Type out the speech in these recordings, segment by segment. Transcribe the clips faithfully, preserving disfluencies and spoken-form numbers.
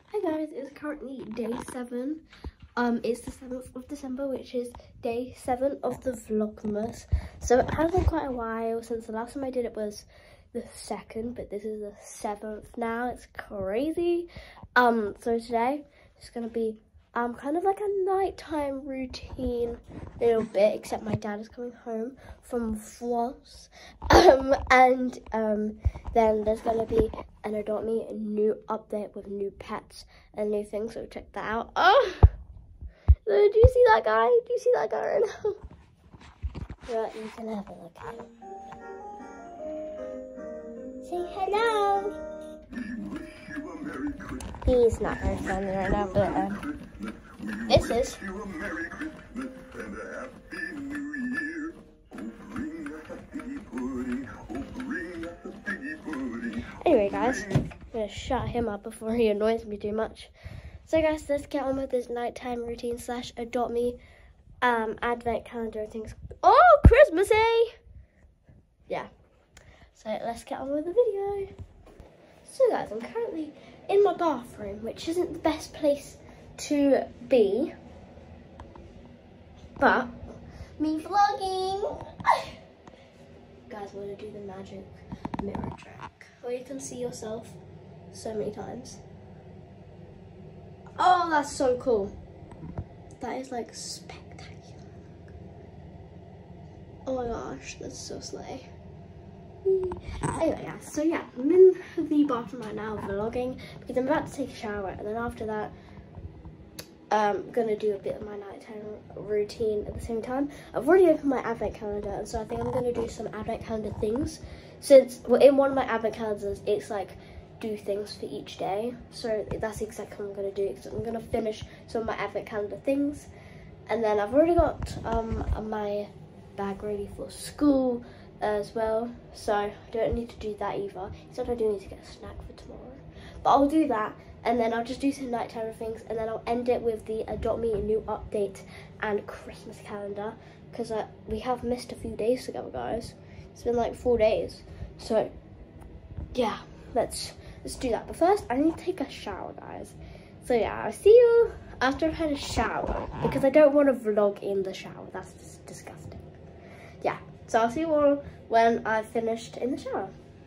Hi guys, it's currently day seven. Um, it's the seventh of December, which is day seven of the Vlogmas. So it has been quite a while since the last time I did it was the second, but this is the seventh now. It's crazy. Um, so today it's gonna be um kind of like a nighttime routine, a little bit, except my dad is coming home from France. Um, and um, then there's gonna be an Adopt Me a new update with new pets and new things. So check that out. Oh, so do you see that guy? Do you see that guy right now? Yeah, you can have a look at him. Say hello. He's not very friendly right now, but um, this is. Anyway, guys, I'm gonna shut him up before he annoys me too much. So, guys, let's get on with this nighttime routine slash Adopt Me um, advent calendar things. Oh, Christmassy! Yeah. So let's get on with the video. So, guys, I'm currently in my bathroom, which isn't the best place to be, but me vlogging. Guys, we're gonna do the magic mirror trick, where you can see yourself so many times. Oh, that's so cool. That is like spectacular. Oh my gosh, that's so slay. Anyway, yeah, so yeah, I'm in the bathroom right now vlogging because I'm about to take a shower, and then after that I'm gonna do a bit of my nighttime routine at the same time. I've already opened my advent calendar, and so I think I'm gonna do some advent calendar things, since well, in one of my advent calendars it's like do things for each day, so that's exactly what I'm gonna do. So I'm gonna finish some of my advent calendar things, and then I've already got um my bag ready for school as well, so I don't need to do that either, except I do need to get a snack for tomorrow, but I'll do that, and then I'll just do some nighttime things, and then I'll end it with the Adopt Me a new update and Christmas calendar, because uh, we have missed a few days together, guys. It's been like four days, so yeah, let's let's do that. But first I need to take a shower, guys. So yeah, I'll see you after I've had a shower, because I don't want to vlog in the shower. That's just disgusting. Yeah, so I'll see you all when I've finished in the shower.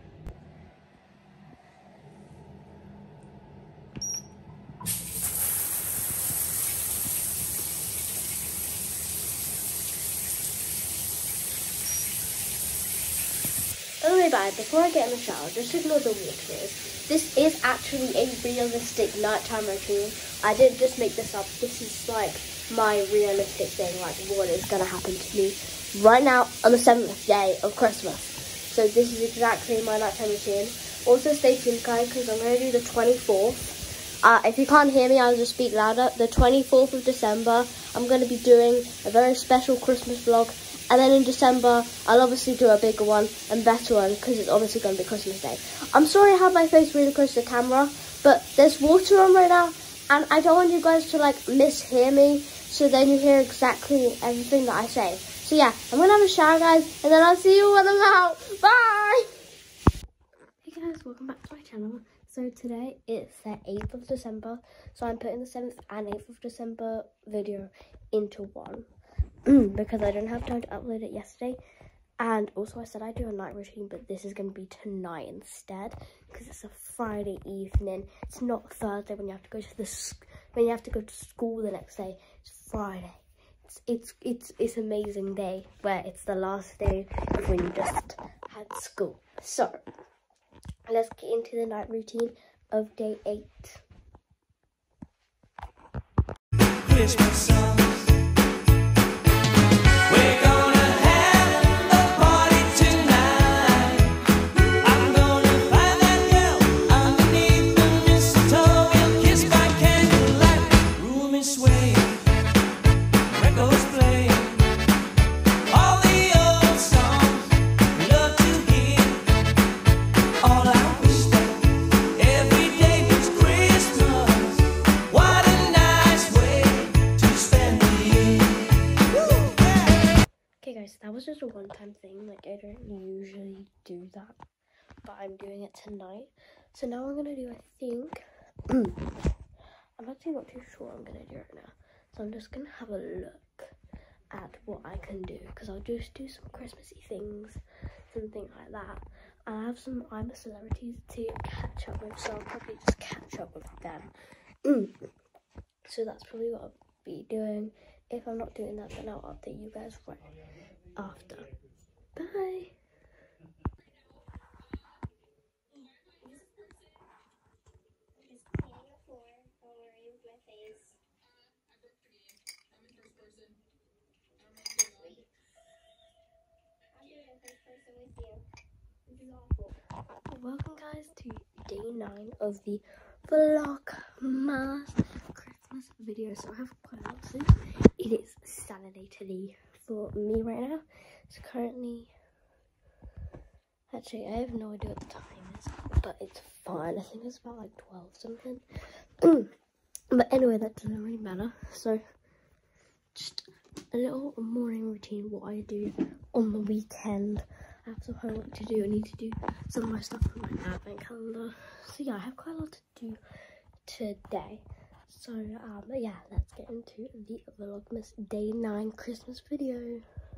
Anyway, bye, before I get in the shower, just ignore the waters. This is actually a realistic nighttime routine. I didn't just make this up. This is like my realistic thing, like what is gonna happen to me right now on the seventh day of Christmas. So this is exactly my nighttime routine. Also stay tuned, guys, because I'm going to do the twenty-fourth. Uh, if you can't hear me, I'll just speak louder. The twenty-fourth of December, I'm going to be doing a very special Christmas vlog. And then in December, I'll obviously do a bigger one and better one, because it's obviously going to be Christmas Day. I'm sorry I have my face really close to the camera, but there's water on right now, and I don't want you guys to like mishear me, so then you hear exactly everything that I say. So yeah, I'm going to have a shower, guys, and then I'll see you when I'm out. Bye! Hey guys, welcome back to my channel. So today it's the eighth of December, so I'm putting the seventh and eighth of December video into one. Because I didn't have time to upload it yesterday, and also I said I'd do a night routine, but this is going to be tonight instead, because it's a Friday evening. It's not Thursday when you have to go to the when you have to go to school the next day. It's Friday. It's it's it's it's amazing day where it's the last day of when you just had school. So let's get into the night routine of day eight. Christmas songs. That was just a one-time thing, like I don't usually do that, but I'm doing it tonight. So now I'm gonna do, I think, actually not too sure what I'm gonna do right now. So I'm just gonna have a look at what I can do, because I'll just do some Christmassy things, something like that. I have some I'm a Celebrities to catch up with, so I'll probably just catch up with them. Mm. So that's probably what I'll be doing. If I'm not doing that, then I'll update you guys right after. Bye. Welcome guys to day nine of the Vlogmas Christmas video. So I have quite a lot to do. It is Saturday today for me right now. It's currently, actually I have no idea what the time is, but it's fine. I think it's about like twelve something. But anyway, that doesn't really matter. So just a little morning routine, what I do on the weekend. I have some homework to do. I need to do some of my stuff on my advent calendar. So yeah, I have quite a lot to do today. So um, yeah, let's get into the Vlogmas Day nine Christmas video.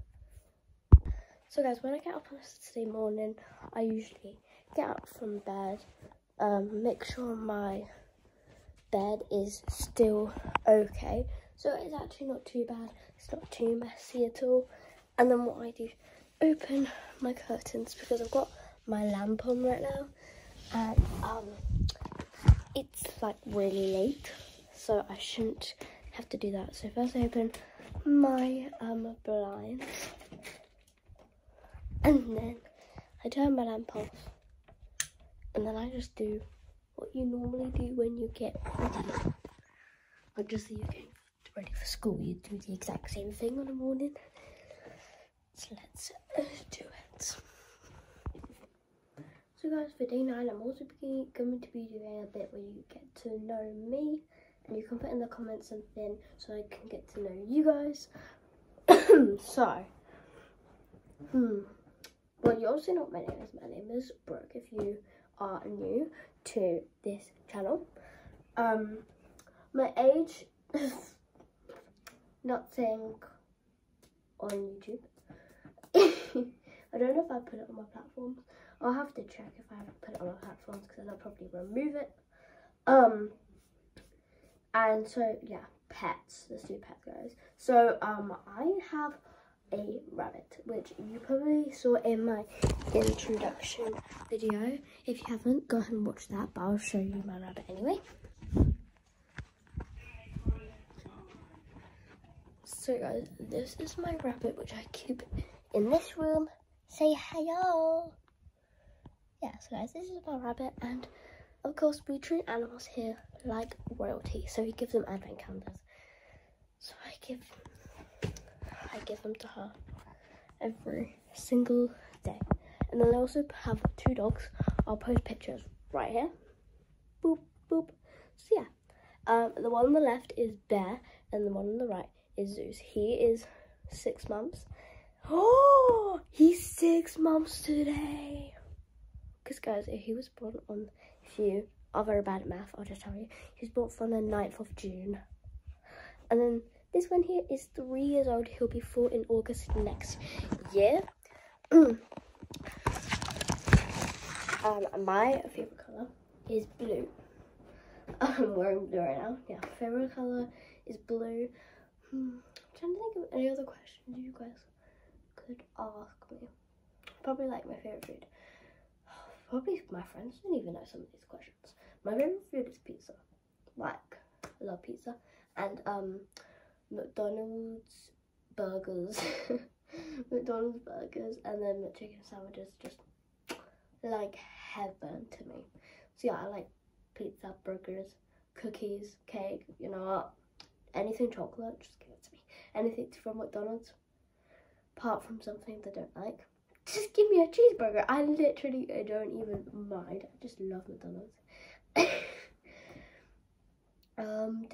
So guys, when I get up on a Saturday morning, I usually get up from bed, um, make sure my bed is still okay. So it's actually not too bad. It's not too messy at all. And then what I do, open my curtains, because I've got my lamp on right now, and um it's like really late, so I shouldn't have to do that. So first I open my um blinds, and then I turn my lamp off, and then I just do what you normally do when you get ready. Like just so you're getting ready for school, you do the exact same thing in the morning. So let's uh, do it. So guys, for day nine, I'm also be, going to be doing a bit where you get to know me, and you can put in the comments something so I can get to know you guys. So, hmm, well, you also know what my name is. My name is Brooke, if you are new to this channel. Um, my age, not saying on YouTube. I don't know if I put it on my platforms. I'll have to check if I haven't put it on my platforms, because I'll probably remove it. Um, and so yeah, pets. Let's do pets, guys. So um, I have a rabbit, which you probably saw in my introduction video. If you haven't, go ahead and watch that. But I'll show you my rabbit anyway. So guys, this is my rabbit, which I keep in this room. Say hello. Yeah, so guys, this is my rabbit, and of course we treat animals here like royalty. So we give them advent calendars. So I give I give them to her every single day. And then I also have two dogs. I'll post pictures right here. Boop boop. So yeah. Um the one on the left is Bear, and the one on the right is Zeus. He is six months. Oh, he's six months today. Because guys, if he was born on, if you are very bad at math, I'll just tell you, he was born on the ninth of June. And then this one here is three years old. He'll be four in August next year. um, my favorite color is blue. I'm wearing blue right now. Yeah, favorite color is blue. Hmm, I'm trying to think of any other questions you guys could ask me. Probably like my favorite food. Probably my friends don't even know some of these questions. My favorite food is pizza. Like, I love pizza. And um, McDonald's burgers. McDonald's burgers and then chicken sandwiches, just like heaven to me. So yeah, I like pizza, burgers, cookies, cake, you know what? Anything chocolate, just give it to me. Anything from McDonald's, apart from something they don't like, just give me a cheeseburger. I literally I don't even mind. I just love McDonald's. um,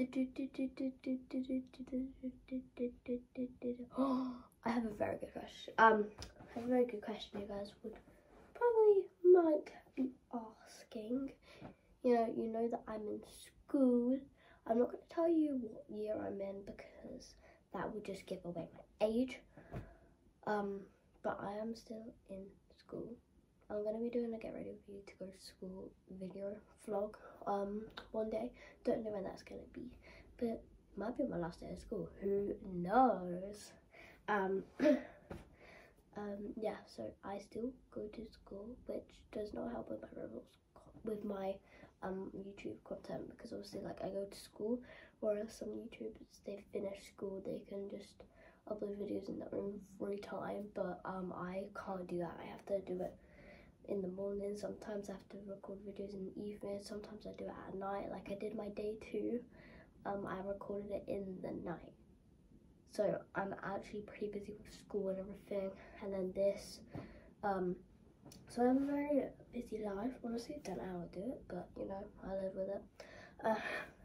oh, I have a very good question. Um, I have a very good question you guys would probably might be asking. You know, you know that I'm in school. I'm not going to tell you what year I'm in because that would just give away my age. Um, but I am still in school. I'm going to be doing a get ready with you to go to school video vlog um, one day. Don't know when that's going to be, but it might be my last day of school. Who knows? Um, um, yeah, so I still go to school, which does not help with my Roblox, with my um YouTube content, because obviously like I go to school, whereas some YouTubers, they finish school, they can just upload videos in their own free time, but um I can't do that. I have to do it in the morning. Sometimes I have to record videos in the evening, sometimes I do it at night. Like I did my day two, um I recorded it in the night, so I'm actually pretty busy with school and everything. And then this um so I'm a very busy life. Honestly, don't know how to do it, but you know, I live with it. Uh,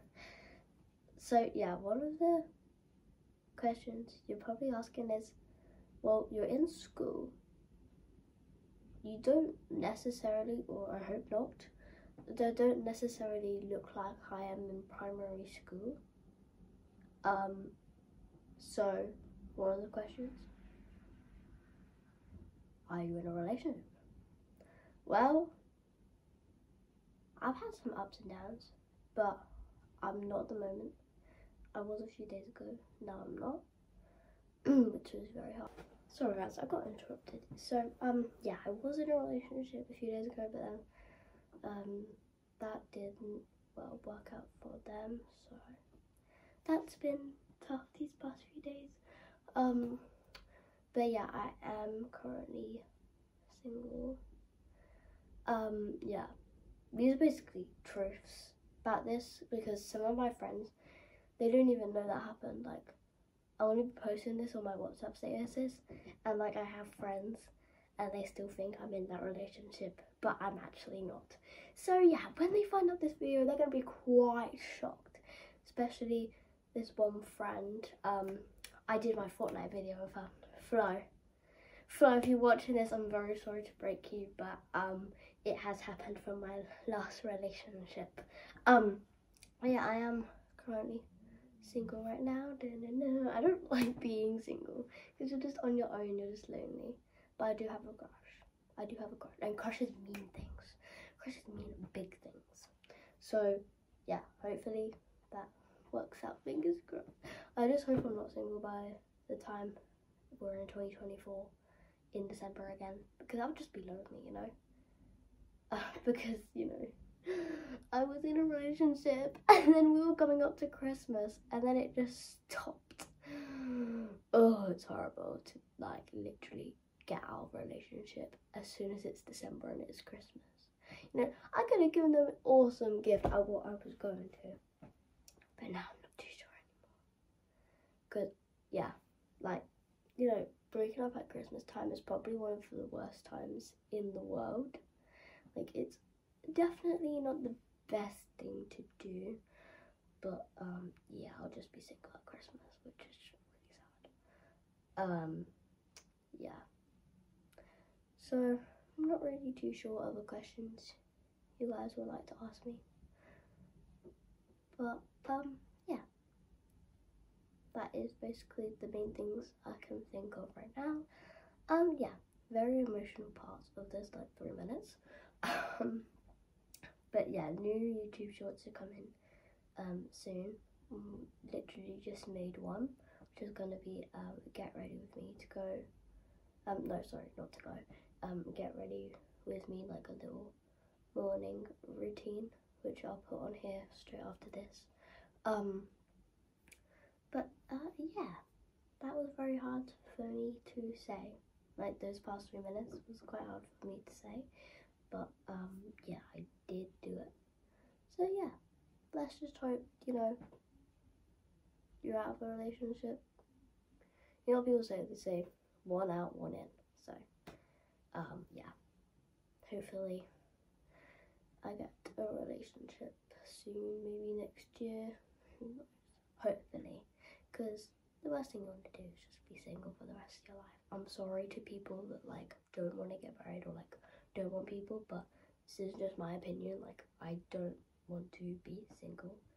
so yeah, one of the questions you're probably asking is, well, you're in school. You don't necessarily, or I hope not, they don't necessarily look like I am in primary school. Um, so one of the questions, are you in a relationship? Well, I've had some ups and downs, but I'm not at the moment. I was a few days ago, now I'm not, which was very hard. Sorry guys, I got interrupted. So, um, yeah, I was in a relationship a few days ago, but then, um, that didn't, well, work out for them, so that's been tough these past few days. Um, but yeah, I am currently single. Um, yeah, these are basically truths about this, because some of my friends, they don't even know that happened. Like, I want to be posting this on my WhatsApp statuses, and like I have friends and they still think I'm in that relationship, but I'm actually not. So yeah, when they find out this video, they're going to be quite shocked, especially this one friend. Um, I did my Fortnite video with her, Flo. Flo, if you're watching this, I'm very sorry to break you, but um, it has happened from my last relationship. Um, yeah, I am currently single right now. I don't like being single because you're just on your own, you're just lonely. But I do have a crush. I do have a crush, and crushes mean things. Crushes mean big things. So yeah, hopefully that works out. Fingers crossed. I just hope I'm not single by the time we're in twenty twenty-four in December again, because I would just be lonely, you know. Uh, because you know, I was in a relationship and then we were coming up to Christmas and then it just stopped. Oh, it's horrible to like literally get out of a relationship as soon as it's December and it's Christmas. You know, I could have given them an awesome gift at what I was going to, but now I'm not too sure anymore. Because yeah, like, you know, breaking up at Christmas time is probably one of the worst times in the world. Like, it's definitely not the best thing to do, but um yeah, I'll just be single at Christmas, which is really sad. Um yeah, so I'm not really too sure what other questions you guys would like to ask me, but um yeah, that is basically the main things I can think of right now. Um yeah, very emotional parts of this, like three minutes. um But yeah, new YouTube shorts are coming um, soon. Mm, literally just made one, which is going to be um, get ready with me to go. Um, no, sorry, not to go. Um, get ready with me, like a little morning routine, which I'll put on here straight after this. Um, but uh, yeah, that was very hard for me to say. Like, those past three minutes was quite hard for me to say. But um, yeah, I did do it. So yeah, let's just hope, you know, you're out of a relationship. You know, people say, they say one out, one in. So um, yeah, hopefully I get a relationship soon, maybe next year. Who knows? Hopefully, because the worst thing you want to do is just be single for the rest of your life. I'm sorry to people that like don't want to get married or like don't want people, but this is just my opinion. Like, I don't want to be single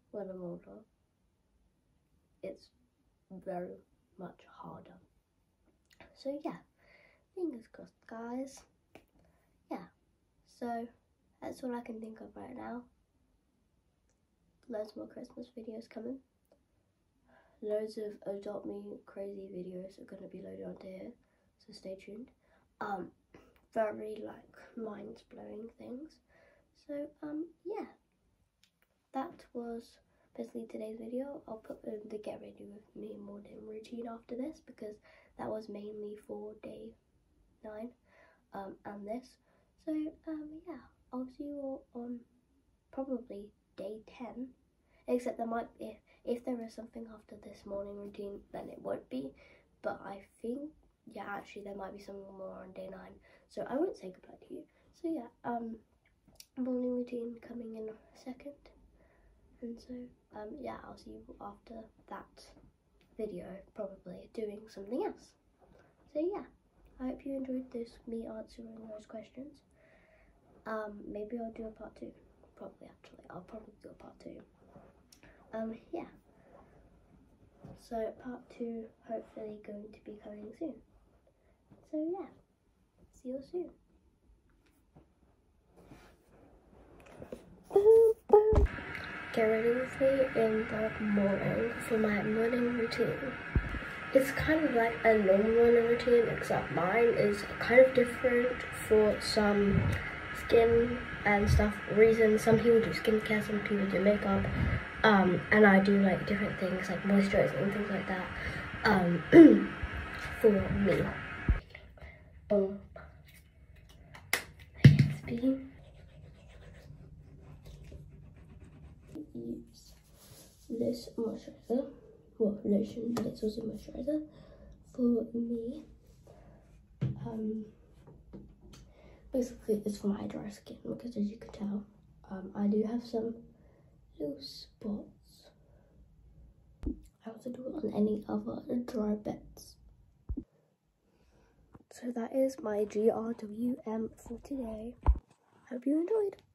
when I'm older, it's very much harder. So yeah, fingers crossed, guys. Yeah, so that's all I can think of right now. Loads more Christmas videos coming. Loads of Adopt Me crazy videos are going to be loaded onto here, so stay tuned. Um, very like mind-blowing things. So um, yeah, that was basically today's video. I'll put in the get ready with me morning routine after this, because that was mainly for day nine um, and this. So um, yeah, I'll see you all on probably day ten, except there might be, if, if there is something after this morning routine, then it won't be, but I think, yeah, actually there might be something more on day nine, so I won't say goodbye to you. So yeah, um, morning routine coming in a second, and so um, yeah, I'll see you after that video, probably doing something else. So yeah, I hope you enjoyed this, me answering those questions. Um, maybe I'll do a part two. Probably, actually, I'll probably do a part two. Um, yeah. So part two, hopefully, going to be coming soon. So yeah, see you soon. Boom, boom. Get ready with me in the morning for my morning routine. It's kind of like a normal morning routine, except mine is kind of different for some skin and stuff reasons. Some people do skincare, some people do makeup, um, and I do like different things like moisturizing and things like that um, for me. Boom. Speaking. Use this moisturizer, well, lotion, but it's also moisturizer for me. Um, basically, it's for my dry skin, because as you can tell, um, I do have some loose spots. I also do it on any other dry bits. So that is my G R W M for today. Hope you enjoyed.